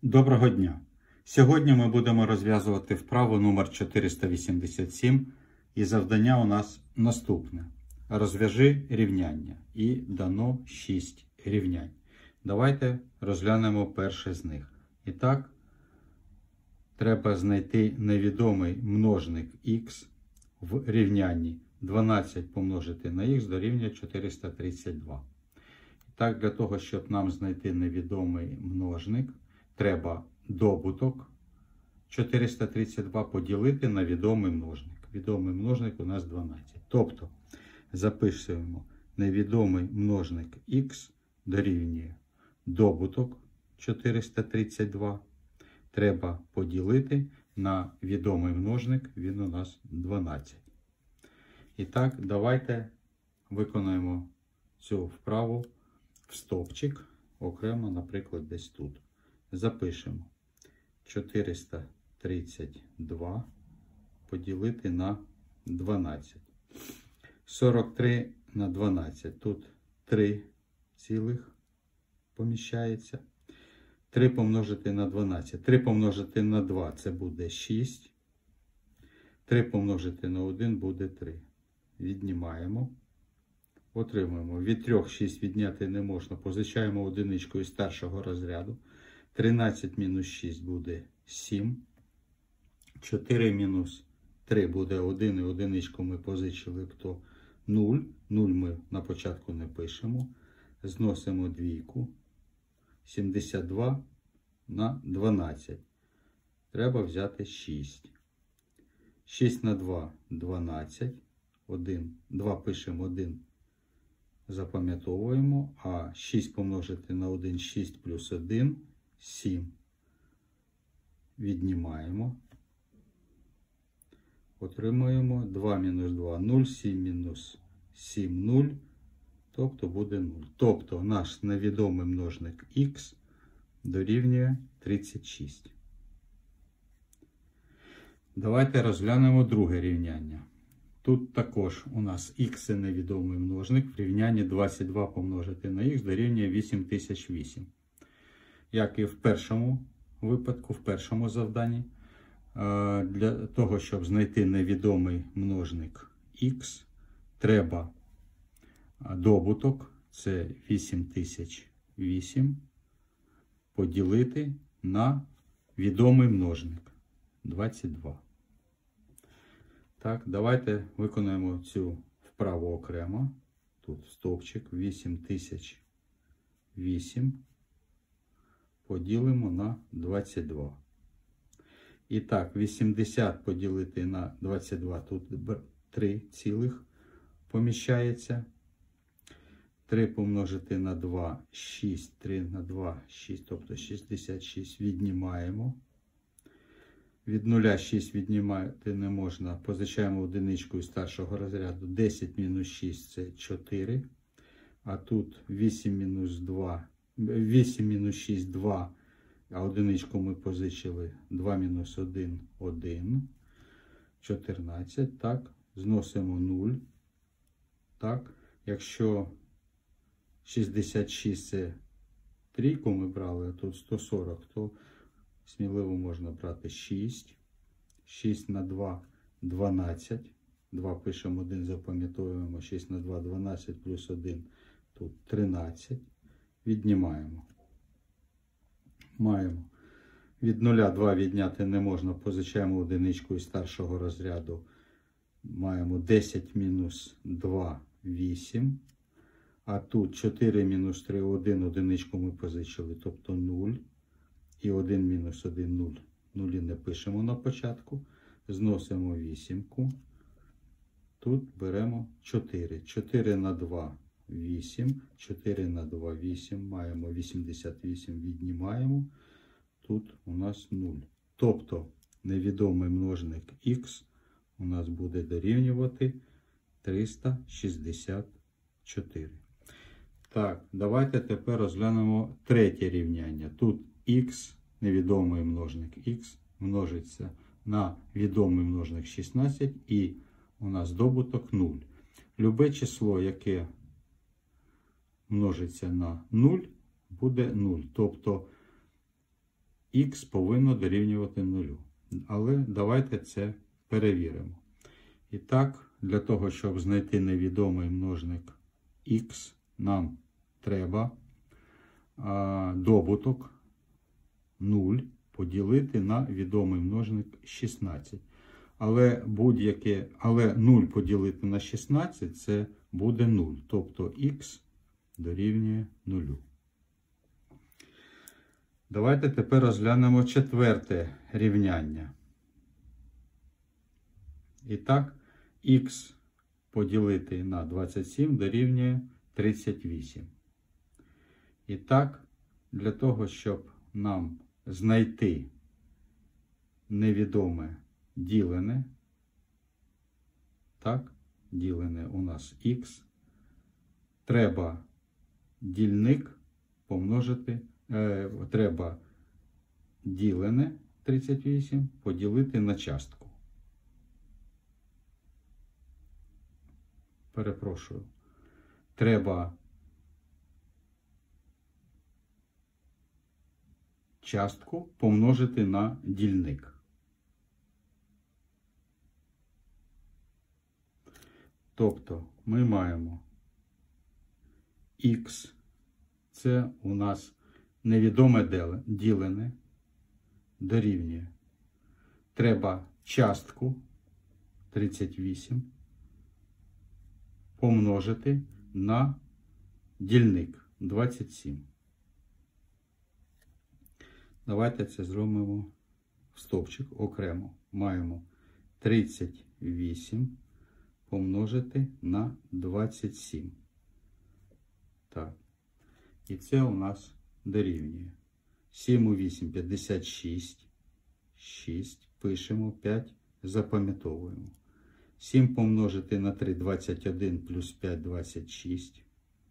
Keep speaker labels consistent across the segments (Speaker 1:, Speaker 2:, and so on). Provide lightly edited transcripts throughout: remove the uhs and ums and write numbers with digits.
Speaker 1: Доброго дня! Сьогодні ми будемо розв'язувати вправу номер 487 і завдання у нас наступне. Розв'яжи рівняння і дано 6 рівнянь. Давайте розглянемо перше з них. І так, треба знайти невідомий множник х в рівнянні 12 помножити на х дорівнює 432. І так, для того, щоб нам знайти невідомий множник, треба добуток 432 поділити на відомий множник. Відомий множник у нас 12. Тобто, записуємо невідомий множник х дорівнює добуток 432. Треба поділити на відомий множник, він у нас 12. І так, давайте виконаємо цю вправу в стовпчик, окремо, наприклад, десь тут. Запишемо 432 поділити на 12. 43 на 12. Тут 3 цілих поміщається. 3 помножити на 12. 3 помножити на 2 це буде 6. 3 помножити на 1 буде 3. Віднімаємо. Отримуємо. Від 3 6 відняти не можна. Позичаємо одиничку із першого розряду. 13 мінус 6 буде 7. 4 мінус 3 буде 1. І одиничку ми позичили, то 0. 0 ми на початку не пишемо. Зносимо двійку. 72 на 12. Треба взяти 6. 6 на 2 – 12. 1. 2 пишемо 1. Запам'ятовуємо. А 6 помножити на 1 – 6 плюс 1 – 7. Віднімаємо. Отримуємо 2 мінус 2 – 0, 7 мінус 7 – 0, тобто буде 0. Тобто наш невідомий множник х дорівнює 36. Давайте розглянемо друге рівняння. Тут також у нас х це невідомий множник. В рівнянні 22 помножити на х дорівнює 8008. Як і в першому випадку, в першому завданні, для того, щоб знайти невідомий множник х, треба добуток, це 8008, поділити на відомий множник 22. Так, давайте виконаємо цю вправу окремо. Тут стовпчик 8008. Поділимо на 22. І так, 80 поділити на 22, тут 3 цілих поміщається. 3 помножити на 2, 6, 3 на 2, 6, тобто 66, віднімаємо. Від 0 6 віднімати не можна, позичаємо одиничку із старшого розряду. 10 мінус 6 це 4, а тут 8 мінус 2. 8 мінус 6 – 2, а одиничку ми позичили 2 мінус 1 – 1, 14, так, зносимо 0, так, якщо 66 це трійку ми брали, а тут 140, то сміливо можна брати 6, 6 на 2 – 12, 2 пишемо 1, запам'ятовуємо, 6 на 2 – 12 плюс 1, тут 13. Віднімаємо. Маємо. Від 0 2 відняти не можна. Позичаємо одиничку із старшого розряду. Маємо 10 мінус 2 – 8. А тут 4 мінус 3 – 1. Одиничку ми позичили, тобто 0. І 1 мінус 1 – 0. Нулі не пишемо на початку. Зносимо 8. Тут беремо 4. 4 на 2 – 8, 4 на 2 – 8, маємо 88, віднімаємо, тут у нас 0. Тобто невідомий множник х у нас буде дорівнювати 364. Так, давайте тепер розглянемо третє рівняння. Тут х, невідомий множник х, множиться на відомий множник 16 і у нас добуток 0. Любе число, яке множиться на 0, буде 0. Тобто х повинно дорівнювати 0. Але давайте це перевіримо. І так, для того, щоб знайти невідомий множник х, нам треба добуток 0 поділити на відомий множник 16. Але 0 поділити на 16 це буде 0. Тобто х дорівнює 0. Давайте тепер розглянемо четверте рівняння. І так, х поділити на 27 дорівнює 38. І так, для того, щоб нам знайти невідоме ділене, так, ділене у нас х, треба дільник помножити, треба ділене 38 поділити на частку. Перепрошую. Треба частку помножити на дільник. Тобто ми маємо х, це у нас невідоме ділене, дорівнює. Треба частку 38 помножити на дільник 27. Давайте це зробимо в стовпчик окремо. Маємо 38 помножити на 27. Так. І це у нас дорівнює. 7 у 8 – 56. 6. Пишемо 5. Запам'ятовуємо. 7 помножити на 3 – 21 плюс 5 – 26.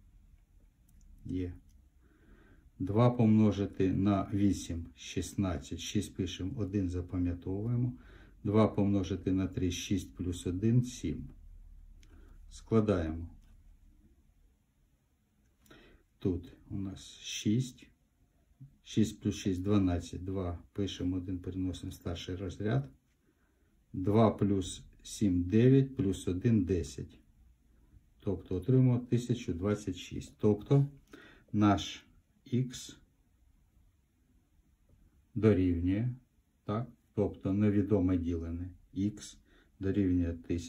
Speaker 1: Є. 2 помножити на 8 – 16. 6 пишемо, 1 запам'ятовуємо. 2 помножити на 3 – 6 плюс 1 – 7. Складаємо. Тут у нас 6. 6 плюс 6 – 12. 2 пишемо, 1 переносимо в старший розряд. 2 плюс 7 – 9, плюс 1 – 10. Тобто отримуємо 1026. Тобто наш х дорівнює, так, тобто невідоме ділене х дорівнює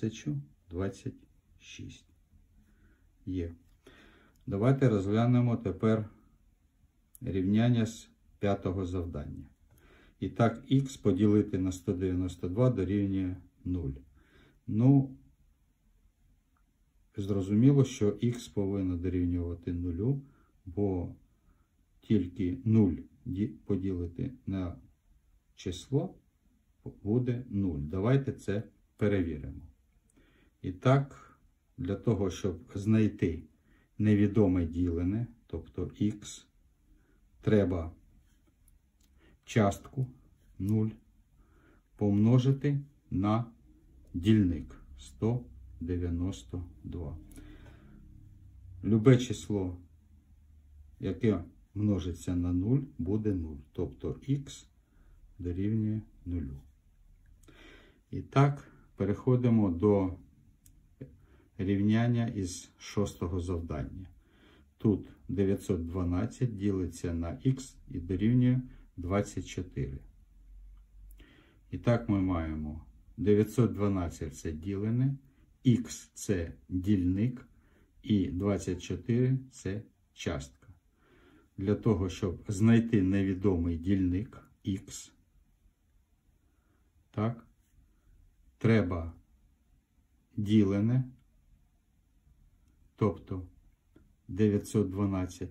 Speaker 1: 1026. Є. Давайте розглянемо тепер рівняння з 5-го завдання. І так, х поділити на 192 дорівнює 0. Ну, зрозуміло, що х повинно дорівнювати 0, бо тільки 0 поділити на число буде 0. Давайте це перевіримо. І так, для того, щоб знайти невідоме ділене, тобто х, треба частку 0 помножити на дільник 192. Любе число, яке множиться на 0, буде 0. Тобто х дорівнює 0. І так, переходимо до рівняння із 6-го завдання. Тут 912 ділиться на х і дорівнює 24. І так ми маємо 912 – це ділене, х – це дільник і 24 – це частка. Для того, щоб знайти невідомий дільник х, так, треба ділене, тобто 912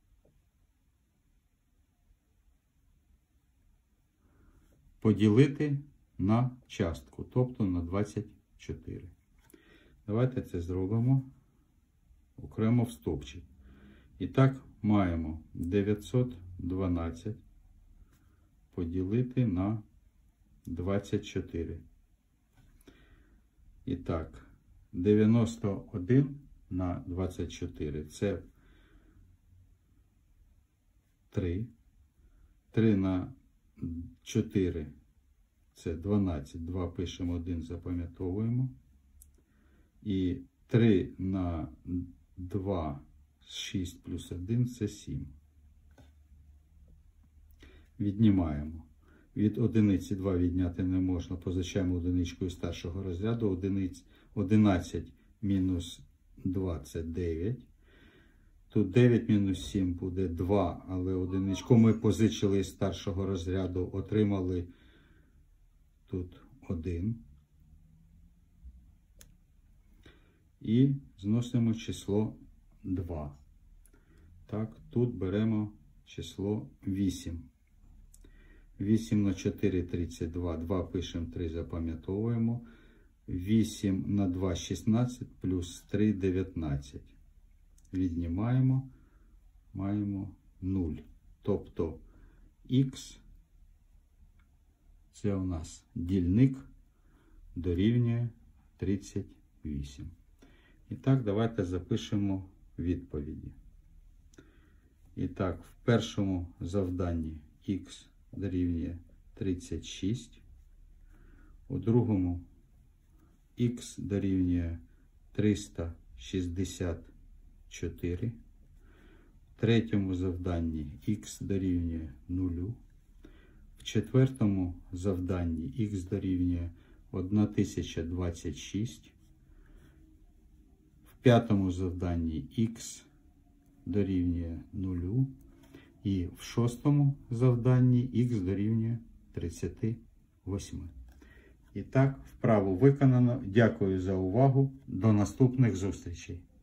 Speaker 1: поділити на частку, тобто на 24. Давайте це зробимо окремо в стовпчик. І так, маємо 912 поділити на 24. І так, 91 на 24 – це 3. 3 на 4 це 12, 2 пишемо, 1 запам'ятовуємо. І 3 на 2, 6 плюс 1 це 7. Віднімаємо. Від одиниці 2 відняти не можна, позичаємо одиничку із першого розряду. 11 мінус 2 це 9. Тут 9 мінус 7 буде 2, але одиничку ми позичили із першого розряду, отримали тут 1. І зносимо число 2. Так, тут беремо число 8. 8 на 4 – 32, 2 пишемо, 3 запам'ятовуємо. 8 на 2 – 16, плюс 3 – 19. Віднімаємо, маємо 0. Тобто х це у нас дільник дорівнює 38. І так, давайте запишемо відповіді. І так, в першому завданні х дорівнює 36, у другому х дорівнює 364, в третьому завданні х дорівнює 0, в четвертому завданні х дорівнює 1026, в п'ятому завданні х дорівнює 0, і в шостому завданні х дорівнює 38. І так, вправу виконано. Дякую за увагу. До наступних зустрічей.